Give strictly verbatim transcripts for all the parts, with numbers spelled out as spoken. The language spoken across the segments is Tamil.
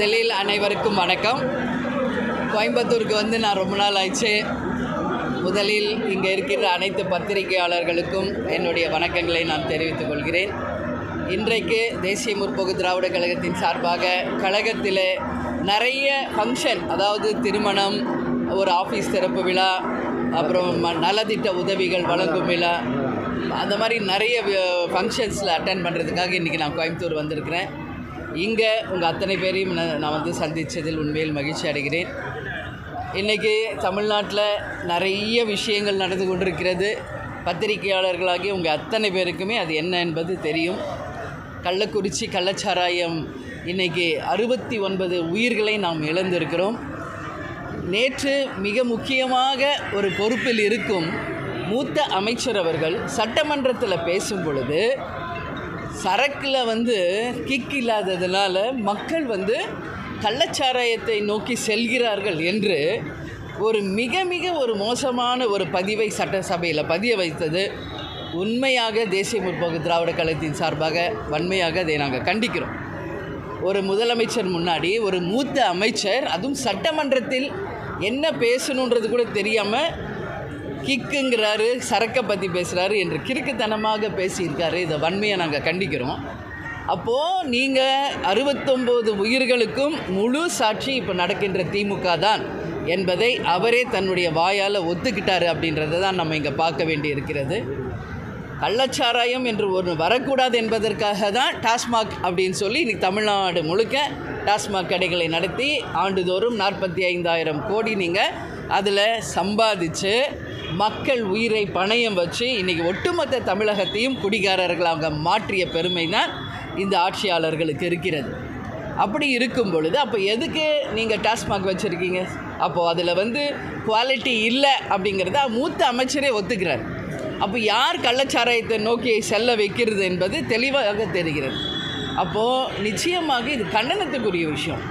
முதலில் அனைவருக்கும் வணக்கம். கோயம்புத்தூருக்கு வந்து நான் ரொம்ப நாள் ஆயிடுச்சு. முதலில் இங்கே இருக்கின்ற அனைத்து பத்திரிகையாளர்களுக்கும் என்னுடைய வணக்கங்களை நான் தெரிவித்துக் கொள்கிறேன். இன்றைக்கு தேசிய முற்போக்கு திராவிட கழகத்தின் சார்பாக கழகத்தில் நிறைய ஃபங்க்ஷன், அதாவது திருமணம், ஒரு ஆஃபீஸ் திறப்பு விழா, அப்புறம் நலத்திட்ட உதவிகள் வழங்கும் விழா, அந்த மாதிரி நிறைய ஃபங்க்ஷன்ஸில் அட்டன் பண்ணுறதுக்காக இன்றைக்கி நான் கோயம்புத்தூர் வந்திருக்கிறேன். இங்கே உங்கள் அத்தனை பேரையும் நான் வந்து சந்தித்ததில் உண்மையில் மகிழ்ச்சி அடைகிறேன். இன்றைக்கி தமிழ்நாட்டில் நிறைய விஷயங்கள் நடந்து கொண்டிருக்கிறது. பத்திரிகையாளர்களாகி உங்கள் அத்தனை பேருக்குமே அது என்ன என்பது தெரியும். கள்ளக்குறிச்சி கள்ளச்சாராயம் இன்றைக்கி அறுபத்தி ஒன்பது உயிர்களை நாம் இழந்திருக்கிறோம். நேற்று மிக முக்கியமாக ஒரு பொறுப்பில் இருக்கும் மூத்த அமைச்சர் அவர்கள் சட்டமன்றத்தில் பேசும் பொழுது சரக்கில் வந்து கிக் இல்லாததுனால மக்கள் வந்து கள்ளச்சாராயத்தை நோக்கி செல்கிறார்கள் என்று ஒரு மிக மிக ஒரு மோசமான ஒரு பதிவை சட்டசபையில் பதிய வைத்தது உண்மையாக தேசிய முற்போக்கு திராவிட கழகத்தின் சார்பாக வன்மையாக அதை நாங்கள் கண்டிக்கிறோம். ஒரு முதலமைச்சர் முன்னாடி ஒரு மூத்த அமைச்சர், அதுவும் சட்டமன்றத்தில் என்ன பேசணுன்றது கூட தெரியாமல் கிக்குங்கிறாரு, சரக்கை பற்றி பேசுகிறாரு என்று கிறுக்குத்தனமாக பேசியிருக்காரு. இதை வன்மையை நாங்கள் கண்டிக்கிறோம். அப்போது நீங்கள் அறுபத்தொம்போது உயிர்களுக்கும் முழு சாட்சி இப்போ நடக்கின்ற திமுக தான் என்பதை அவரே தன்னுடைய வாயால் ஒத்துக்கிட்டார். அப்படின்றத தான் நம்ம இங்கே பார்க்க வேண்டி இருக்கிறது. கள்ளச்சாராயம் என்று ஒன்று வரக்கூடாது என்பதற்காக தான் டாஸ்மாக் அப்படின்னு சொல்லி இன்றைக்கி தமிழ்நாடு முழுக்க டாஸ்மாக் கடைகளை நடத்தி ஆண்டுதோறும் நாற்பத்தி ஐந்தாயிரம் கோடி நீங்கள் அதில் சம்பாதிச்சு மக்கள் உயிரை பணயம் வச்சு இன்றைக்கி ஒட்டுமொத்த தமிழகத்தையும் குடிகாரர்களாக மாற்றிய பெருமை தான் இந்த ஆட்சியாளர்களுக்கு இருக்கிறது. அப்படி இருக்கும் பொழுது அப்போ எதுக்கு நீங்கள் டாஸ்மாக் வச்சுருக்கீங்க? அப்போது அதில் வந்து குவாலிட்டி இல்லை அப்படிங்கிறத மூத்த அமைச்சரே ஒத்துக்கிறார். அப்போ யார் கள்ளச்சாராயத்தை நோக்கி செல்ல வைக்கிறது என்பது தெளிவாக தெரிகிறது. அப்போது நிச்சயமாக இது கண்டனத்துக்குரிய விஷயம்.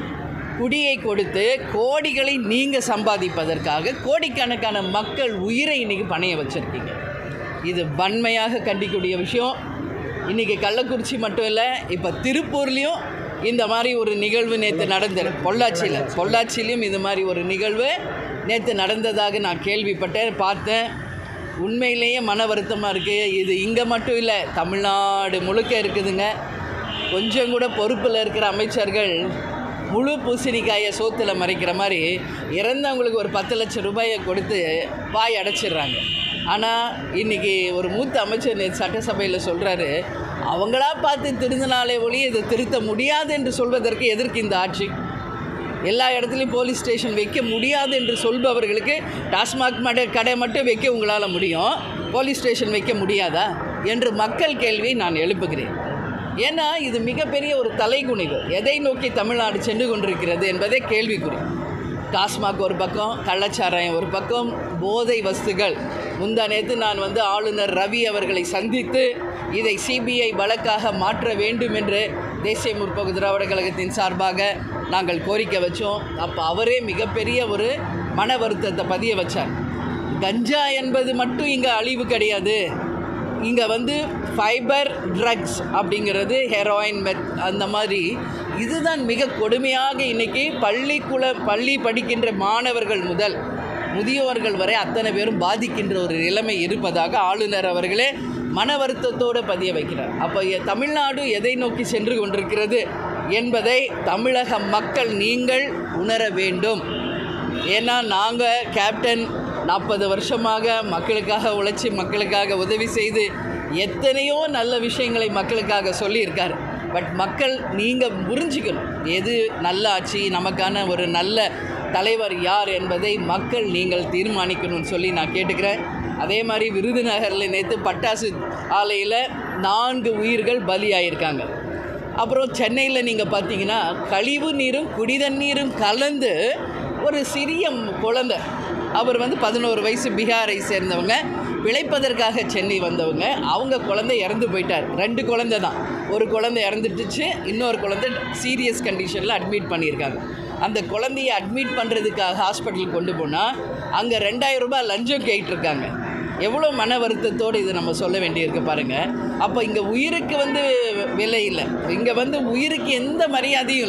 குடியை கொடுத்து கோடிகளை நீங்கள் சம்பாதிப்பதற்காக கோடிக்கணக்கான மக்கள் உயிரை இன்றைக்கி பணைய வச்சுருக்கீங்க. இது வன்மையாக கண்டிக்கக்கூடிய விஷயம். இன்றைக்கி கள்ளக்குறிச்சி மட்டும் இல்லை, இப்போ திருப்பூர்லேயும் இந்த மாதிரி ஒரு நிகழ்வு நேற்று நடந்தது. பொள்ளாச்சியில் பொள்ளாச்சியிலையும் இது மாதிரி ஒரு நிகழ்வு நேற்று நடந்ததாக நான் கேள்விப்பட்டேன், பார்த்தேன். உண்மையிலேயே மன வருத்தமாக இருக்குது. இது இங்கே மட்டும் இல்லை, தமிழ்நாடு முழுக்க இருக்குதுங்க. கொஞ்சம் கூட பொறுப்பில் இருக்கிற அமைச்சர்கள் முழு பூசணிக்காயை சோத்தில் மறைக்கிற மாதிரி இறந்தவங்களுக்கு ஒரு பத்து லட்சம் ரூபாயை கொடுத்து வாய் அடைச்சிடுறாங்க. ஆனால் இன்றைக்கி ஒரு மூத்த அமைச்சர் சட்டசபையில் சொல்கிறாரு, அவங்களா பார்த்து திருந்தினாலே ஒளி இதை திருத்த முடியாது என்று சொல்வதற்கு எதற்கு இந்த ஆட்சி? எல்லா இடத்துலையும் போலீஸ் ஸ்டேஷன் வைக்க முடியாது என்று சொல்பவர்களுக்கு டாஸ்மாக் மட கடை மட்டும் வைக்க உங்களால் முடியும், போலீஸ் ஸ்டேஷன் வைக்க முடியாதா என்று மக்கள் கேள்வியை நான் எழுப்புகிறேன். ஏன்னா இது மிகப்பெரிய ஒரு தலைகுனிவு. எதை நோக்கி தமிழ்நாடு சென்று கொண்டிருக்கிறது என்பதே கேள்விக்குறி. டாஸ்மாக் ஒரு பக்கம், கள்ளச்சாராயம் ஒரு பக்கம், போதை வஸ்துகள். முந்தா நேற்று நான் வந்து ஆளுநர் ரவி அவர்களை சந்தித்து இதை சிபிஐ வழக்காக மாற்ற வேண்டும் என்று தேசிய முற்போக்கு திராவிட கழகத்தின் சார்பாக நாங்கள் கோரிக்கை வச்சோம். அப்போ அவரே மிகப்பெரிய ஒரு மன வருத்தத்தை பதிய வச்சார். கஞ்சா என்பது மட்டும் இங்கே அழிவு கிடையாது, இங்கே வந்து ஃபைபர் ட்ரக்ஸ் அப்படிங்கிறது, ஹெரோயின், மெத், அந்த மாதிரி இதுதான் மிக கொடுமையாக இன்றைக்கி பள்ளிக்குள்ள பள்ளி படிக்கின்ற மாணவர்கள் முதல் முதியோர்கள் வரை அத்தனை பேரும் பாதிக்கின்ற ஒரு நிலைமை இருப்பதாக ஆளுநர் அவர்களே மன வருத்தத்தோடு பதிய வைக்கிறார். அப்போ தமிழ்நாடு எதை நோக்கி சென்று கொண்டிருக்கிறது என்பதை தமிழக மக்கள் நீங்கள் உணர வேண்டும். ஏன்னா நாங்கள் கேப்டன் நாற்பது வருஷமாக மக்களுக்காக உழைச்சி மக்களுக்காக உதவி செய்து எத்தனையோ நல்ல விஷயங்களை மக்களுக்காக சொல்லியிருக்கார். பட் மக்கள் நீங்கள் புரிஞ்சிக்கணும், எது நல்ல ஆட்சி, நமக்கான ஒரு நல்ல தலைவர் யார் என்பதை மக்கள் நீங்கள் தீர்மானிக்கணும்னு சொல்லி நான் கேட்டுக்கிறேன். அதே மாதிரி விருதுநகரில் நேற்று பட்டாசு ஆலையில் நான்கு உயிர்கள் பலியாயிருக்காங்க. அப்புறம் சென்னையில் நீங்கள் பார்த்தீங்கன்னா கழிவு நீரும் குடிதண்ணீரும் கலந்து ஒரு சிறிய குழந்தை, அவர் வந்து பதினோரு வயசு, பீகாரை சேர்ந்தவங்க, பிழைப்பதற்காக சென்னை வந்தவங்க, அவங்க குழந்தை இறந்து போயிட்டார். ரெண்டு குழந்தை தான், ஒரு குழந்தை இறந்துட்டுச்சு, இன்னொரு குழந்தை சீரியஸ் கண்டிஷனில் அட்மிட் பண்ணியிருக்காங்க. அந்த குழந்தையை அட்மிட் பண்ணுறதுக்காக ஹாஸ்பிட்டலுக்கு கொண்டு போனால் அங்கே ரெண்டாயிரம் ரூபாய் லஞ்சம் கேட்டிருக்காங்க. எவ்வளோ மன வருத்தத்தோடு இது நம்ம சொல்ல வேண்டியிருக்கு பாருங்கள். அப்போ இங்கே உயிருக்கு வந்து விலை இல்லை, இங்கே வந்து உயிருக்கு எந்த மரியாதையும் இல்லை.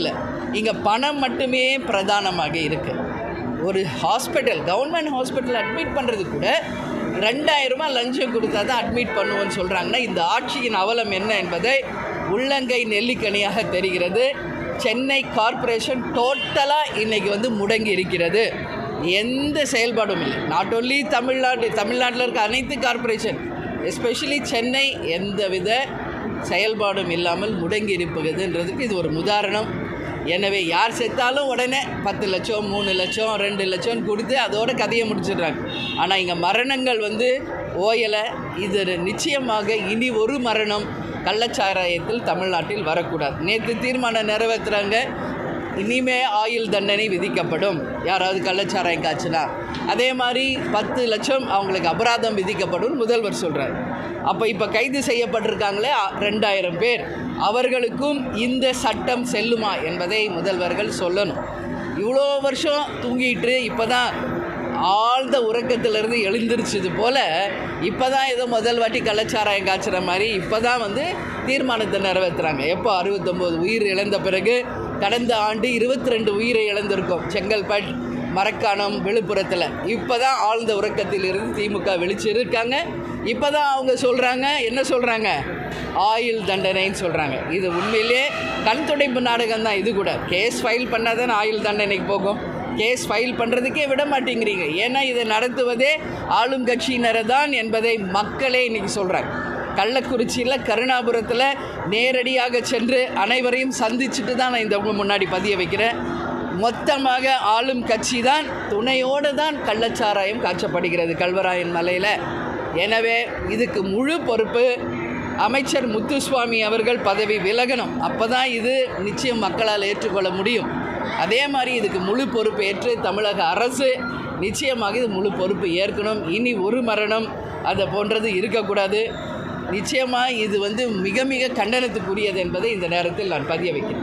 இங்கே பணம் மட்டுமே பிரதானமாக இருக்குது. ஒரு ஹாஸ்பிட்டல், கவர்மெண்ட் ஹாஸ்பிட்டல் அட்மிட் பண்ணுறது கூட ரெண்டாயிரம் ரூபாய் லஞ்சம் கொடுத்தா தான் அட்மிட் பண்ணுவோன்னு சொல்கிறாங்கன்னா இந்த ஆட்சியின் அவலம் என்ன என்பதை உள்ளங்கை நெல்லிக்கனியாக தெரிகிறது. சென்னை கார்ப்பரேஷன் டோட்டலாக இன்றைக்கி வந்து முடங்கி இருக்கிறது. எந்த செயல்பாடும் இல்லை. நாட் ஓன்லி தமிழ்நாடு, தமிழ்நாட்டில் இருக்க அனைத்து கார்ப்பரேஷன், எஸ்பெஷலி சென்னை எந்தவித செயல்பாடும் இல்லாமல் முடங்கி இருப்பதுன்றதுக்கு இது ஒரு உதாரணம். எனவே யார் செத்தாலும் உடனே பத்து லட்சம் மூணு லட்சம் ரெண்டு லட்சம் கொடுத்து அதோட கதையை முடிச்சிடுறாங்க. ஆனால் இங்கே மரணங்கள் வந்து ஓயலை. இது நிச்சயமாக இனி ஒரு மரணம் கள்ளச்சாராயத்தில் தமிழ்நாட்டில் வரக்கூடாது. நேற்று தீர்மானம் நிறைவேற்றுறாங்க, இனிமே ஆயுள் தண்டனை விதிக்கப்படும் யாராவது கள்ளச்சாராயம் காய்ச்சினா. அதே மாதிரி பத்து லட்சம் அவங்களுக்கு அபராதம் விதிக்கப்படும் முதல்வர் சொல்கிறார். அப்போ இப்போ கைது செய்யப்பட்டிருக்காங்களே ரெண்டாயிரம் பேர், அவர்களுக்கும் இந்த சட்டம் செல்லுமா என்பதை முதல்வர்கள் சொல்லணும். இவ்வளோ வருஷம் தூங்கிட்டு இப்போ தான் ஆழ்ந்த உறக்கத்திலிருந்து எழுந்திருச்சது போல் இப்போ தான் ஏதோ முதல் வாட்டி கள்ளச்சாராயம் காய்ச்சுற மாதிரி இப்போ தான் வந்து தீர்மானத்தை நிறைவேற்றுறாங்க. எப்போ அறுபத்தொம்போது உயிர் இழந்த பிறகு கடந்த ஆண்டு இருபத்தி ரெண்டு உயிரை இழந்திருக்கோம் செங்கல்பட்டு, மரக்காணம், விழுப்புரத்தில். இப்போ தான் ஆழ்ந்த உறக்கத்தில் இருந்து திமுக விழிச்சிருக்காங்க. இப்போ தான் அவங்க சொல்கிறாங்க, என்ன சொல்கிறாங்க, ஆயுள் தண்டனைன்னு சொல்கிறாங்க. இது உண்மையிலே கண் துடைப்பு நாடகம் தான். இது கூட கேஸ் ஃபைல் பண்ணால் தான் ஆயுள் தண்டனைக்கு போகும். கேஸ் ஃபைல் பண்ணுறதுக்கே விட மாட்டேங்கிறீங்க. ஏன்னா இதை நடத்துவதே ஆளும் கட்சியினரை தான் என்பதை மக்களே இன்றைக்கி சொல்கிறாங்க. கள்ளக்குறிச்சியில், கருணாபுரத்தில் நேரடியாக சென்று அனைவரையும் சந்திச்சுட்டு தான் நான் இந்த முன்னாடி பதிய வைக்கிறேன். மொத்தமாக ஆளும் கட்சி தான், துணையோடு தான் கள்ளச்சாராயம் காய்ச்சப்படுகிறது கல்வராயன் மலையில். எனவே இதுக்கு முழு பொறுப்பு அமைச்சர் முத்துசுவாமி அவர்கள் பதவி விலகணும். அப்போ தான் இது நிச்சயம் மக்களால் ஏற்றுக்கொள்ள முடியும். அதே மாதிரி இதுக்கு முழு பொறுப்பு ஏற்று தமிழக அரசு நிச்சயமாக இது முழு பொறுப்பு ஏற்கணும். இனி ஒரு மரணம் அதை போன்றது இருக்கக்கூடாது. நிச்சயமாக இது வந்து மிக மிக கண்டனத்துக்குரியது என்பதை இந்த நேரத்தில் நான் பதிய வைக்கிறேன்.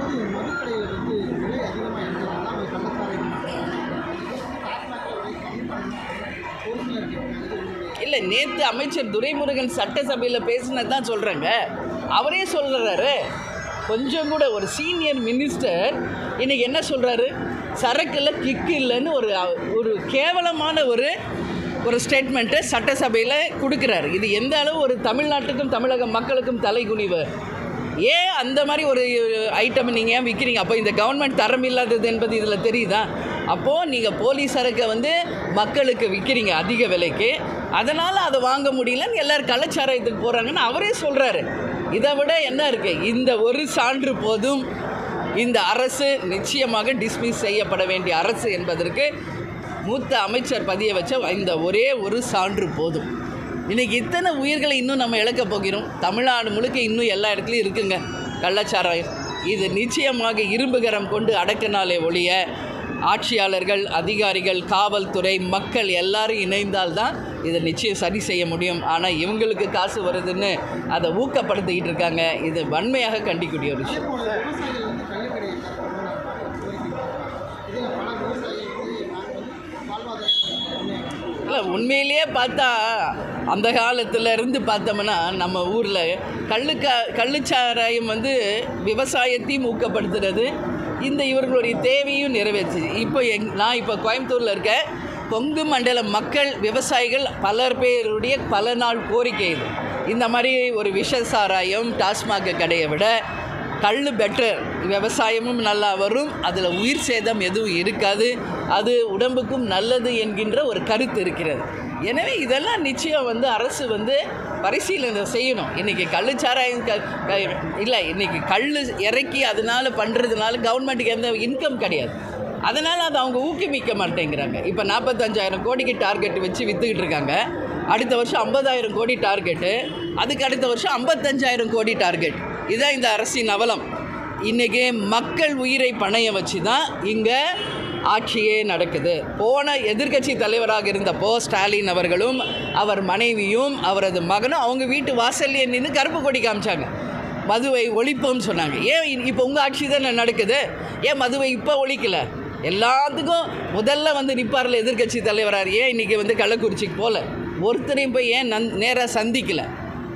இல்லை, நேற்று அமைச்சர் துரைமுருகன் சட்டசபையில் பேசினது தான் சொல்கிறேங்க. அவரே சொல்கிறாரு, கொஞ்சம் கூட ஒரு சீனியர் மினிஸ்டர் இன்றைக்கி என்ன சொல்கிறாரு, சரக்கில் கிக்கு இல்லைன்னு ஒரு ஒரு கேவலமான ஒரு ஒரு ஸ்டேட்மெண்ட்டை சட்டசபையில் கொடுக்குறாரு. இது எந்த அளவு ஒரு தமிழ்நாட்டுக்கும் தமிழக மக்களுக்கும் தலைகுனிவு. ஏன் அந்த மாதிரி ஒரு ஐட்டம் நீங்கள் ஏன் விற்கிறீங்க? அப்போ இந்த கவர்மெண்ட் தரம் இல்லாதது என்பது இதில் தெரியுதா? அப்போது நீங்கள் போலீஸ் சரக்கை வந்து மக்களுக்கு விற்கிறீங்க அதிக விலைக்கு, அதனால் அதை வாங்க முடியலன்னு எல்லோரும் கள்ளச்சாராயத்துக்கு போகிறாங்கன்னு அவரே சொல்கிறாரு. இதை விட என்ன இருக்குது? இந்த ஒரு சான்று போதும் இந்த அரசு நிச்சயமாக டிஸ்மிஸ் செய்யப்பட வேண்டிய அரசு என்பதற்கு மூத்த அமைச்சர் பதிய வச்ச இந்த ஒரே ஒரு சான்று போதும். இன்றைக்கி இத்தனை உயிர்களை இன்னும் நம்ம இழக்க போகிறோம். தமிழ்நாடு முழுக்க இன்னும் எல்லா இடத்துலையும் இருக்குங்க கள்ளச்சாராயம். இது நிச்சயமாக இரும்புகரம் கொண்டு அடக்கினாலே ஒழிய ஆட்சியாளர்கள், அதிகாரிகள், காவல்துறை, மக்கள் எல்லாரும் இணைந்தால்தான் இதை நிச்சயம் சரி செய்ய முடியும். ஆனால் இவங்களுக்கு காசு வருதுன்னு அதை ஊக்கப்படுத்திக்கிட்டு இருக்காங்க. இது வன்மையாக கண்டிக்கக்கூடிய ஒரு விஷயம். இல்லை, உண்மையிலேயே பார்த்தா அந்த காலத்தில் இருந்து பார்த்தோம்னா நம்ம ஊரில் கள்ளுக்கா கள்ளுச்சாராயம் வந்து விவசாயத்தையும் ஊக்கப்படுத்துறது, இந்த இவர்களுடைய தேவையும் நிறைவேற்றுச்சு. இப்போ எங் நான் இப்போ கோயம்புத்தூரில் இருக்க கொங்கு மண்டல மக்கள், விவசாயிகள் பலர் பேருடைய பல நாள் கோரிக்கை இது. இந்த மாதிரி ஒரு விஷ சாராயம் டாஸ்மாக் கடையை விட கல் பெட்டர், விவசாயமும் நல்லா வரும், அதில் உயிர் சேதம் எதுவும் இருக்காது, அது உடம்புக்கும் நல்லது என்கின்ற ஒரு கருத்து இருக்கிறது. எனவே இதெல்லாம் நிச்சயம் வந்து அரசு வந்து பரிசீலனை செய்யணும். இன்றைக்கி கள்ளுச்சாராயம் க இல்லை, இன்றைக்கி கல் இறக்கி அதனால் பண்ணுறதுனால கவர்மெண்ட்டுக்கு எந்த இன்கம் கிடையாது. அதனால் அதை அவங்க ஊக்குவிக்க மாட்டேங்கிறாங்க. இப்போ நாற்பத்தஞ்சாயிரம் கோடிக்கு டார்கெட் வச்சு விற்றுக்கிட்டு இருக்காங்க. அடுத்த வருஷம் ஐம்பதாயிரம் கோடி டார்கெட்டு, அதுக்கு அடுத்த வருஷம் ஐம்பத்தஞ்சாயிரம் கோடி டார்கெட். இதுதான் இந்த அரசின் அவலம். இன்றைக்கி மக்கள் உயிரை பணைய வச்சு தான் இங்கே ஆட்சியே நடக்குது. போன எதிர்க்கட்சி தலைவராக இருந்தப்போ ஸ்டாலின் அவர்களும் அவர் மனைவியும் அவரது மகனும் அவங்க வீட்டு வாசல்லே நின்று கருப்பு கொடி காமிச்சாங்க, மதுவை ஒழிப்போம்னு சொன்னாங்க. ஏன் இப்போ உங்கள் ஆட்சி தானே நடக்குது, ஏன் மதுவை இப்போ ஒழிக்கலை? எல்லாத்துக்கும் முதல்ல வந்து நிற்பாரில் எதிர்க்கட்சி தலைவராக, ஏன் இன்றைக்கி வந்து கள்ளக்குறிச்சிக்கு போகல? ஒருத்தரையும் போய் ஏன் நன் நேராக சந்திக்கலை?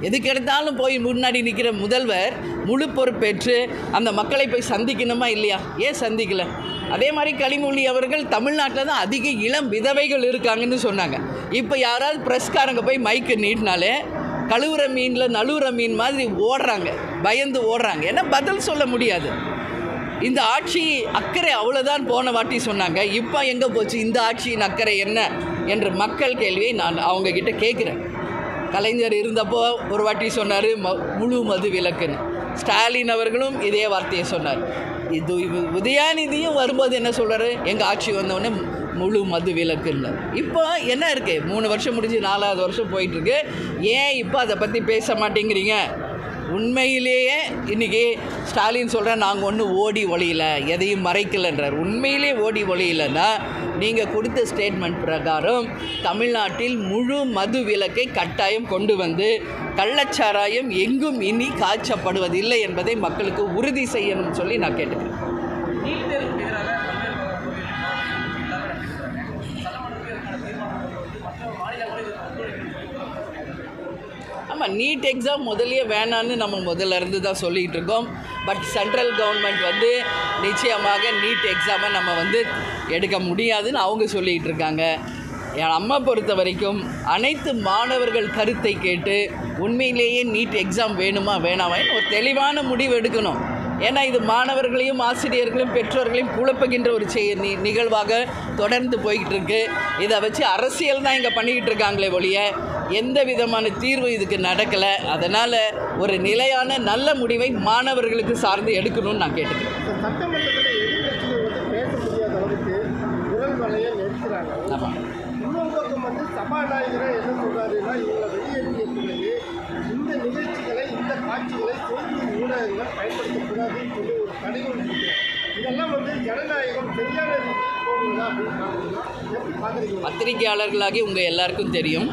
எதுக்கு எடுத்தாலும் போய் முன்னாடி நிற்கிற முதல்வர் முழு பொறுப்பேற்று அந்த மக்களை போய் சந்திக்கணுமா இல்லையா? ஏன் சந்திக்கலை? அதே மாதிரி கனிமொழி அவர்கள் தமிழ்நாட்டில் தான் அதிக இளம் விதவைகள் இருக்காங்கன்னு சொன்னாங்க. இப்போ யாராவது ப்ரெஸ்காரங்க போய் மைக்கு நீட்டினாலே கழுவுற மீனில் நழுவுற மீன் மாதிரி ஓடுறாங்க, பயந்து ஓடுறாங்க. ஏன்னா பதில் சொல்ல முடியாது. இந்த ஆட்சி அக்கறை அவ்வளோதான் போன வாட்டி சொன்னாங்க. இப்போ எங்கே போச்சு இந்த ஆட்சியின் அக்கறை என்ன என்ற மக்கள் கேள்வியை நான் அவங்கக்கிட்ட கேட்குறேன். கலைஞர் இருந்தப்போ ஒரு வாட்டி சொன்னார் ம முழு மது விலக்குன்னு. ஸ்டாலின் அவர்களும் இதே வார்த்தையை சொன்னார். இது உதயாநிதியும் வரும்போது என்ன சொல்கிறாரு, எங்கள் ஆட்சி வந்தோடனே முழு மது விலக்குன்னு. இப்போ என்ன இருக்குது, மூணு வருஷம் முடிஞ்சு நாலாவது வருஷம் போயிட்டுருக்கு. ஏன் இப்போ அதை பற்றி பேச மாட்டேங்கிறீங்க? உண்மையிலேயே இன்றைக்கி ஸ்டாலின் சொல்கிறேன், நாங்கள் ஒன்றும் ஓடி ஒளியலை, எதையும் மறைக்கலைன்றார். உண்மையிலே ஓடி ஒளியலைன்னா நீங்கள் கொடுத்த ஸ்டேட்மெண்ட் பிரகாரம் தமிழ்நாட்டில் முழு மது விலக்கை கட்டாயம் கொண்டு வந்து கள்ளச்சாராயம் எங்கும் இனி காய்ச்சப்படுவதில்லை என்பதை மக்களுக்கு உறுதி செய்யணும்னு சொல்லி நான் கேட்டுக்கிறேன். ஆமாம், நீட் எக்ஸாம் முதலியே வேணான்னு நம்ம முதல்ல இருந்து தான் சொல்லிகிட்டு இருக்கோம். பட் சென்ட்ரல் கவர்மெண்ட் வந்து நிச்சயமாக நீட் எக்ஸாமை நம்ம வந்து எடுக்க முடியாதுன்னு அவங்க சொல்லிகிட்டு இருக்காங்க. என் அம்மா பொறுத்த வரைக்கும் அனைத்து மாணவர்கள் கருத்தை கேட்டு உண்மையிலேயே நீட் எக்ஸாம் வேணுமா வேணாமான்னு ஒரு தெளிவான முடிவு எடுக்கணும். ஏன்னா இது மாணவர்களையும் ஆசிரியர்களையும் பெற்றோர்களையும் குழப்புகின்ற ஒரு செய் நி நிகழ்வாக தொடர்ந்து போய்கிட்டு இருக்கு. இதை வச்சு அரசியல் தான் இங்கே பண்ணிக்கிட்டு இருக்காங்களே ஒழிய எந்த விதமான தீர்வு இதுக்கு நடக்கலை. அதனால் ஒரு நிலையான நல்ல முடிவை மாணவர்களுக்கு சார்ந்து எடுக்கணும்னு நான் கேட்டுக்கிறேன். சட்டமன்றத்தில் எதிர்கட்சிகள் வந்து பேச முடியாத அளவுக்கு குரல் வலையை நிறுத்துறாங்க. ஆமாம், இன்னொரு பக்கம் வந்து சபாநாயகரை என்ன சொல்கிறாருன்னா, இவங்களை வெளியேற்றிய பிறகு இந்த நிகழ்ச்சிகளை இந்த காட்சிகளை செய்தி ஊடகங்கள் பயன்படுத்தக்கூடாதுன்னு சொல்லி ஒரு தடைகள் இருக்கு. இதெல்லாம் வந்து ஜனநாயகம் சரியான ரீதியில் போகுதா அப்படின்னு எப்படி பார்க்குறீங்க? பத்திரிகையாளர்களாகி உங்கள் எல்லாருக்கும் தெரியும்,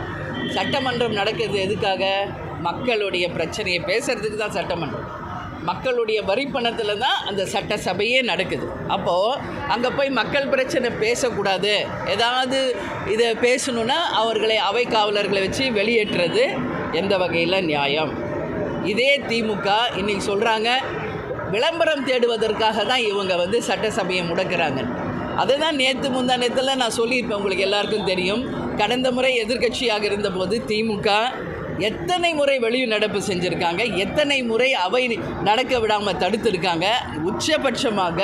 சட்டமன்றம் நடக்கிறது எதுக்காக? மக்களுடைய பிரச்சனையை பேசுகிறதுக்கு தான் சட்டமன்றம். மக்களுடைய வரி பணத்தில் தான் அந்த சட்டசபையே நடக்குது. அப்போது அங்கே போய் மக்கள் பிரச்சனை பேசக்கூடாது, ஏதாவது இதை பேசணுன்னா அவர்களை அவை காவலர்களை வச்சு வெளியேற்றுறது எந்த வகையில் நியாயம்? இதே திமுக இன்றைக்கி சொல்கிறாங்க விளம்பரம் தேடுவதற்காக தான் இவங்க வந்து சட்டசபையை முடக்கிறாங்க. அதை தான் நேற்று முந்தா நேரத்தில் நான் சொல்லியிருப்பேன், உங்களுக்கு எல்லாருக்கும் தெரியும். கடந்த முறை எதிர்க்கட்சியாக இருந்தபோது திமுக எத்தனை முறை வெளியே நடப்பு செஞ்சுருக்காங்க, எத்தனை முறை அவை நடக்க விடாமல் தடுத்துருக்காங்க. உச்சபட்சமாக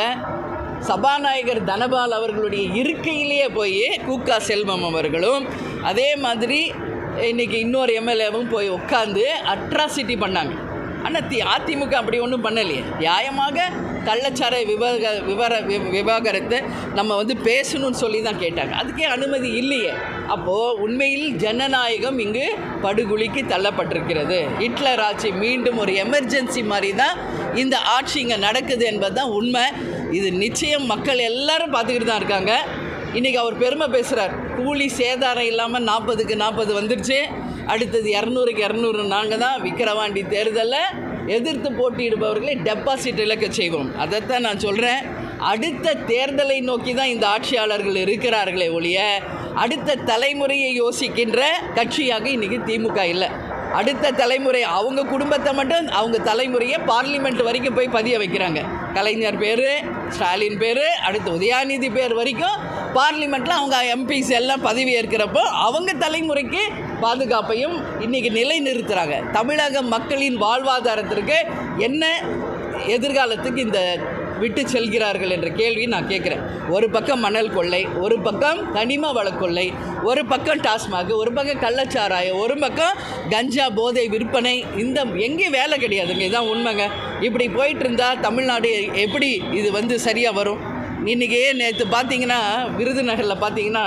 சபாநாயகர் தனபால் அவர்களுடைய இருக்கையிலேயே போய் கூக்கா செல்வம் அவர்களும் அதே மாதிரி இன்றைக்கி இன்னொரு எம்எல்ஏவும் போய் உட்காந்து அட்ராசிட்டி பண்ணாங்க. ஆனால் தி அதிமுக அப்படி ஒன்றும் பண்ணலையே. நியாயமாக கள்ளச்சார விவக விவர விவாகரத்தை நம்ம வந்து பேசணும்னு சொல்லி தான் கேட்டாங்க. அதுக்கே அனுமதி இல்லையே. அப்போது உண்மையில் ஜனநாயகம் இங்கு படுகொலிக்கு தள்ளப்பட்டிருக்கிறது. ஹிட்லர் ஆட்சி மீண்டும் ஒரு எமர்ஜென்சி மாதிரி தான் இந்த ஆட்சி இங்கே நடக்குது என்பது தான் உண்மை. இது நிச்சயம் மக்கள் எல்லாரும் பார்த்துக்கிட்டு தான் இருக்காங்க. இன்றைக்கி அவர் பெருமை பேசுகிறார், கூலி சேதாரம் இல்லாமல் நாற்பதுக்கு நாற்பது வந்துடுச்சு, அடுத்தது இரநூறுக்கு இரநூறு நாங்கள் தான் விக்கிரவாண்டி தேர்தலில் எதிர்த்து போட்டியிடுபவர்களை டெபாசிட் இழக்க செய்வோம். அதைத்தான் நான் சொல்கிறேன். அடுத்த தேர்தலை நோக்கி தான் இந்த ஆட்சியாளர்கள் இருக்கிறார்களே ஒழிய அடுத்த தலைமுறையை யோசிக்கின்ற கட்சியாக இன்றைக்கி திமுக இல்லை. அடுத்த தலைமுறை அவங்க குடும்பத்தை மட்டும் அவங்க தலைமுறையை பார்லிமெண்ட் வரைக்கும் போய் பதிய வைக்கிறாங்க. கலைஞர் பேர், ஸ்டாலின் பேர், அடுத்து உதயாநிதி பேர் வரைக்கும் பார்லிமெண்ட்டில் அவங்க எம்பிஸ் எல்லாம் பதவி ஏற்கிறப்போ அவங்க தலைமுறைக்கு பாதுகாப்பையும் இன்றைக்கி நிலைநிறுத்துகிறாங்க. தமிழக மக்களின் வாழ்வாதாரத்திற்கு என்ன எதிர்காலத்துக்கு இந்த விட்டு செல்கிறார்கள் என்ற கேள்வி நான் கேட்குறேன். ஒரு பக்கம் மணல் கொள்ளை, ஒரு பக்கம் கனிம வள கொள்ளை, ஒரு பக்கம் டாஸ்மாக், ஒரு பக்கம் கள்ளச்சாராயம், ஒரு பக்கம் கஞ்சா போதை விற்பனை. இந்த எங்கேயும் வேலை கிடையாதுங்க, இதுதான் உண்மைங்க. இப்படி போயிட்டு இருந்தால் தமிழ்நாடு எப்படி இது வந்து சரியாக வரும்? இன்றைக்கி நேற்று பார்த்தீங்கன்னா விருதுநகரில் பார்த்தீங்கன்னா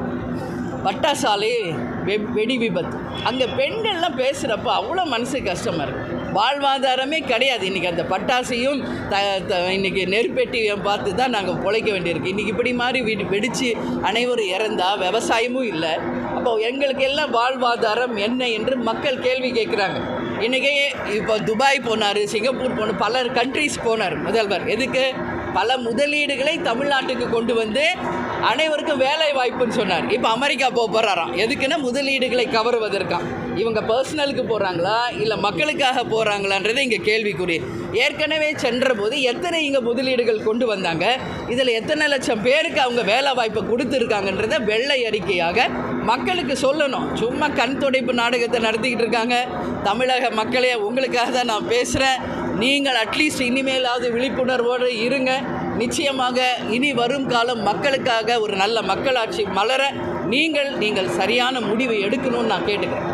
பட்டாசாலை வெ வெடி விபத்து. அங்கே பெண்கள்லாம் பேசுகிறப்போ அவ்வளோ மனசு கஷ்டமாக இருக்குது. வாழ்வாதாரமே கிடையாது. இன்றைக்கி அந்த பட்டாசையும் த த இன்றைக்கி நெருப்பெட்டியும் பார்த்து தான் நாங்கள் பிழைக்க வேண்டியிருக்கு. இன்றைக்கி இப்படி மாதிரி வெடி வெடித்து அனைவரும் இறந்தால் விவசாயமும் இல்லை. அப்போ எங்களுக்கு எல்லாம் வாழ்வாதாரம் என்ன என்று மக்கள் கேள்வி கேட்குறாங்க. இன்றைக்கி இப்போ துபாய் போனார், சிங்கப்பூர் போன பல கண்ட்ரிஸ் போனார் முதல்வர். எதுக்கு? பல முதலீடுகளை தமிழ்நாட்டுக்கு கொண்டு வந்து அனைவருக்கும் வேலை வாய்ப்புன்னு சொன்னார். இப்போ அமெரிக்கா போக போகிறாராம். எதுக்குன்னா முதலீடுகளை கவருவதற்காம். இவங்க பர்சனலுக்கு போகிறாங்களா இல்லை மக்களுக்காக போகிறாங்களான்றது இங்கே கேள்விக்குறி. ஏற்கனவே சென்ற போது எத்தனை இங்கே முதலீடுகள் கொண்டு வந்தாங்க, இதில் எத்தனை லட்சம் பேருக்கு அவங்க வேலை வாய்ப்பை கொடுத்துருக்காங்கன்றத வெள்ளை அறிக்கையாக மக்களுக்கு சொல்லணும். சும்மா கண் துடைப்பு நாடகத்தை நடத்திக்கிட்டு இருக்காங்க. தமிழக மக்களே, உங்களுக்காக தான் நான் பேசுகிறேன். நீங்கள் அட்லீஸ்ட் இனிமேலாவது விழிப்புணர்வோடு இருங்க. நிச்சயமாக இனி வரும் காலம் மக்களுக்காக ஒரு நல்ல மக்களாட்சி மலர நீங்கள் நீங்கள் சரியான முடிவை எடுக்கணும்னு நான் கேட்டுக்கிறேன்.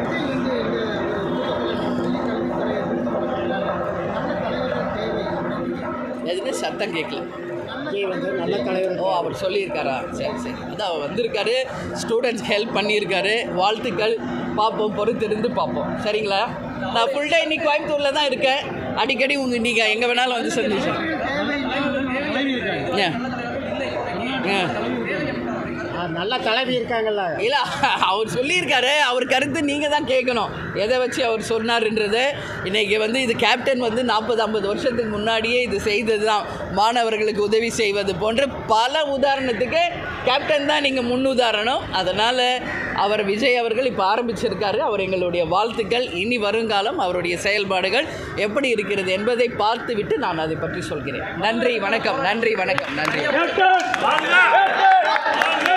எதுவுமே சத்தம் கேட்கல. நல்ல தலைவர். ஓ, அவர் சொல்லியிருக்காரா? சரி சரி, அதான் அவர் வந்திருக்காரு, ஸ்டூடெண்ட்ஸ்க்கு ஹெல்ப் பண்ணியிருக்காரு. வாழ்த்துக்கள். பார்ப்போம், பொறுத்திருந்து பார்ப்போம். சரிங்களா? நான் ஃபுல் டே இன்னைக்கு கோயம்புத்தூரில் தான் இருக்கேன். அடிக்கடி உங்கள் நீங்கள் எங்கே வேணாலும் வந்து சந்திச்சேன். நல்ல தலைவி இருக்காங்கல்ல. இல்லை, அவர் சொல்லியிருக்காரு. அவர் கருத்து நீங்கள் தான் கேட்கணும். எதை வச்சு அவர் சொன்னார்ன்றது. இன்றைக்கி வந்து இது கேப்டன் வந்து நாற்பது ஐம்பது வருஷத்துக்கு முன்னாடியே இது செய்தது தான். மாணவர்களுக்கு உதவி செய்வது போன்ற பல உதாரணத்துக்கு கேப்டன் தான் நீங்கள் முன்னுதாரணம். அதனால் அவர் விஜய் அவர்கள் இப்போ ஆரம்பிச்சிருக்காரு. அவர் எங்களுடைய வாழ்த்துக்கள். இனி வருங்காலம் அவருடைய செயல்பாடுகள் எப்படி இருக்கிறது என்பதை பார்த்துவிட்டு நான் அதை பற்றி சொல்கிறேன். நன்றி, வணக்கம். நன்றி, வணக்கம். நன்றி.